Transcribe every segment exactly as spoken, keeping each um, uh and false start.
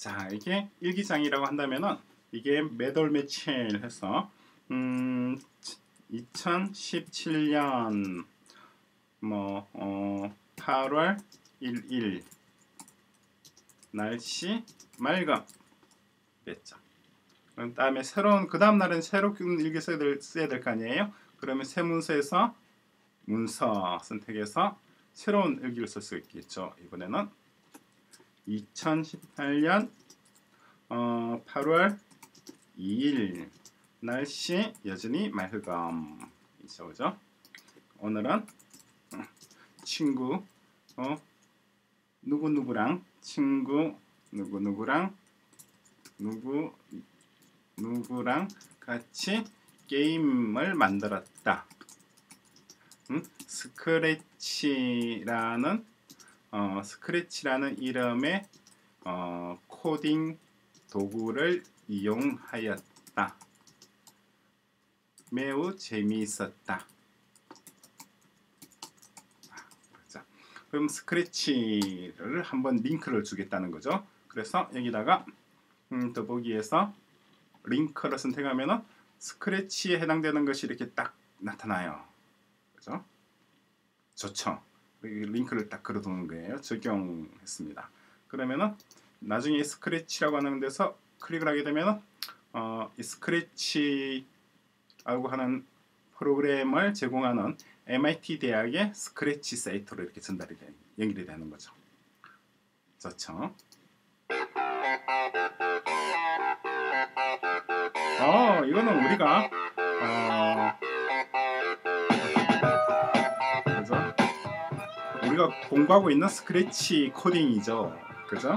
자, 이게 일기장이라고 한다면은 이게 매달 며칠 해서 음, 이천십칠 년 뭐 어, 팔월 일일 날씨 맑음 됐죠. 그 다음에 새로운 그 다음 날은 새로운 일기 써야 될, 써야 될 거 아니에요. 그러면 새 문서에서 문서 선택해서 새로운 일기를 쓸 수 있겠죠. 이번에는 이천십팔 년 어, 팔월 이일 날씨 여전히 맑음 이죠, 그죠? 오늘은 친구 어, 누구누구랑 친구 누구누구랑 누구 누구랑 같이 게임을 만들었다. 음? 스크래치라는 어, 스크래치라는 이름의 어, 코딩 도구를 이용하였다. 매우 재미있었다. 자, 그럼 스크래치를 한번 링크를 주겠다는 거죠. 그래서 여기다가 음, 더보기에서 링크를 선택하면은 스크래치에 해당되는 것이 이렇게 딱 나타나요. 그죠? 좋죠. 링크를 딱 걸어두는 거예요. 적용했습니다. 그러면은 나중에 스크래치라고 하는 데서 클릭을 하게 되면은 어, 이 스크래치라고 하는 프로그램을 제공하는 엠아이티 대학의 스크래치 사이트로 이렇게 전달이 되, 연결이 되는 거죠. 좋죠. 어, 이거는 우리가 어, 그죠? 우리가 공부하고 있는 스크래치 코딩이죠. 그죠?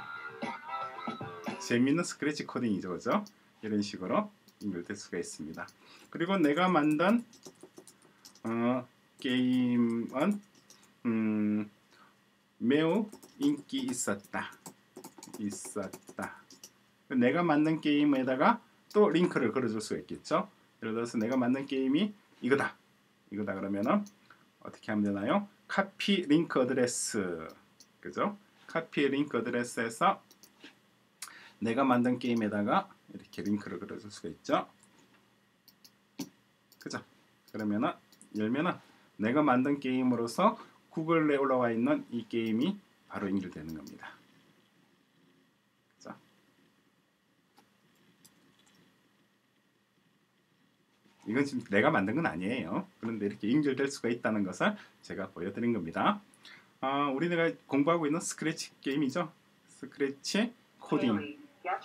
재미있는 스크래치 코딩이죠. 그죠? 이런 식으로 연결될 수가 있습니다. 그리고 내가 만든 어, 게임은 음, 매우 인기 있었다. 있었다. 내가 만든 게임에다가 또 링크를 걸어줄 수가 있겠죠. 예를 들어서 내가 만든 게임이 이거다. 이거다 그러면은 어떻게 하면 되나요? 카피 링크 어드레스. 그죠? 카피 링크 어드레스에서 내가 만든 게임에다가 이렇게 링크를 걸어줄 수가 있죠. 그죠? 그러면은 열면은 내가 만든 게임으로서 구글에 올라와 있는 이 게임이 바로 연결되는 겁니다. 그죠? 이건 지금 내가 만든 건 아니에요. 그런데 이렇게 연결될 수가 있다는 것을 제가 보여드린 겁니다. 아, 우리가 공부하고 있는 스크래치 게임이죠. 스크래치 코딩.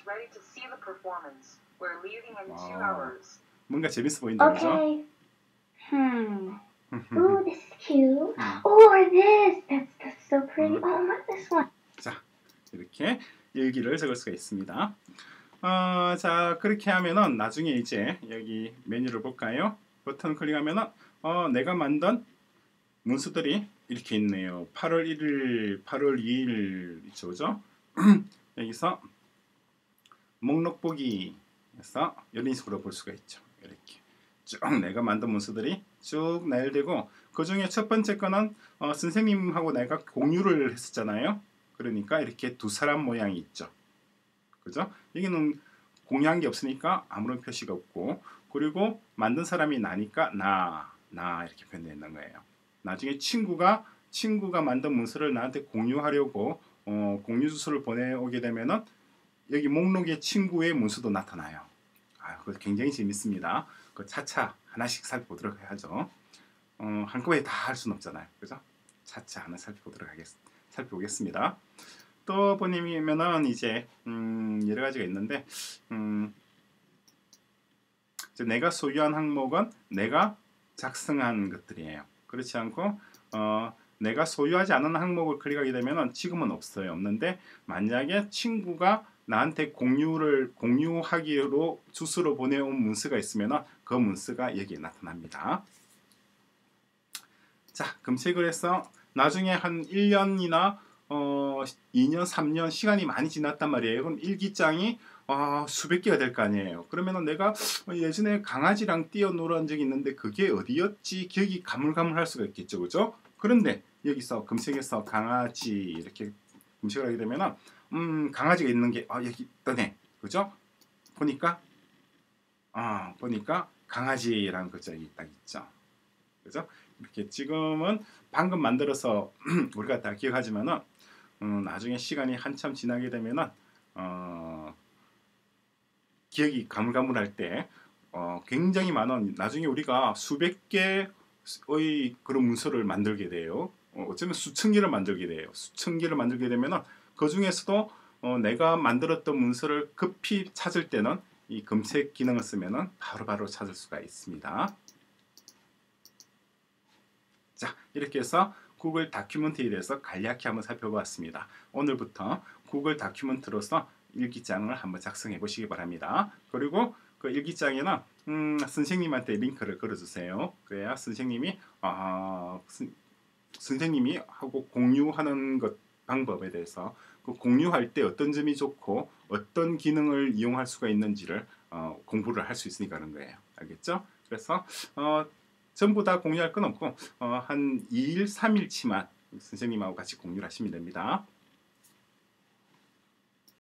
와, 뭔가 재밌어 보인다, 그죠? Okay. Hmm. Ooh, this is cute. Oh, or this. That's that's so pretty. Oh, not this one. 자, 이렇게 일기를 적을 수가 있습니다. 어, 자, 그렇게 하면은 나중에 이제 여기 메뉴를 볼까요? 버튼 클릭하면은 어, 내가 만든 문서들이 이렇게 있네요. 팔월 일일, 팔월 이일 있죠, 그죠? 여기서 목록 보기에서 이런 식으로 볼 수가 있죠. 이렇게 쭉 내가 만든 문서들이 쭉 나열되고 그 중에 첫 번째 거는 어, 선생님하고 내가 공유를 했었잖아요. 그러니까 이렇게 두 사람 모양이 있죠. 그죠? 여기는 공유한 게 없으니까 아무런 표시가 없고, 그리고 만든 사람이 나니까 나, 나 이렇게 표현되어 있는 거예요. 나중에 친구가 친구가 만든 문서를 나한테 공유하려고 어, 공유 주소를 보내오게 되면은 여기 목록에 친구의 문서도 나타나요. 아, 그거 굉장히 재밌습니다. 그 차차 하나씩 살펴보도록 해야죠. 어, 한꺼번에 다 할 수는 없잖아요. 그죠? 차차 하나 살펴보도록 하겠, 살펴보겠습니다. 또 보면은 이제 음, 여러 가지가 있는데 음, 이제 내가 소유한 항목은 내가 작성한 것들이에요. 그렇지 않고 어, 내가 소유하지 않은 항목을 클릭하게 되면은 지금은 없어요. 없는데 만약에 친구가 나한테 공유를 공유하기로 주소로 보내온 문서가 있으면은 그 문서가 여기에 나타납니다. 자, 검색을 해서 나중에 한 일 년이나 어, 이 년, 삼 년 시간이 많이 지났단 말이에요. 그럼 일기장이 어, 수백 개가 될 거 아니에요. 그러면은 내가 예전에 강아지랑 뛰어놀은 적이 있는데 그게 어디였지? 기억이 가물가물할 수가 있겠죠, 그죠? 그런데 여기서 검색해서 강아지 이렇게 검색을 하게 되면은 음, 강아지가 있는 게 아, 여기 있다네. 그죠? 보니까 아, 보니까 강아지라는 글자가 딱 있죠. 그죠? 이렇게 지금은 방금 만들어서 우리가 다 기억하지만은 음, 나중에 시간이 한참 지나게 되면은 어, 기억이 가물가물할 때 어, 굉장히 많은 나중에 우리가 수백 개의 그런 문서를 만들게 돼요. 어, 어쩌면 수천 개를 만들게 돼요. 수천 개를 만들게 되면은 그 중에서도 어, 내가 만들었던 문서를 급히 찾을 때는 이 검색 기능을 쓰면은 바로바로 찾을 수가 있습니다. 자, 이렇게 해서 구글 다큐멘트에 대해서 간략히 한번 살펴보았습니다. 오늘부터 구글 다큐멘트로서 일기장을 한번 작성해 보시기 바랍니다. 그리고 그 일기장에는 음, 선생님한테 링크를 걸어주세요. 그래야 선생님이 어, 선, 선생님이 하고 공유하는 것 방법에 대해서 그 공유할 때 어떤 점이 좋고 어떤 기능을 이용할 수가 있는지를 어, 공부를 할 수 있으니까 그런 거예요. 알겠죠? 그래서 어, 전부 다 공유할 건 없고 어, 한 이 일, 삼 일치만 선생님하고 같이 공유를 하시면 됩니다.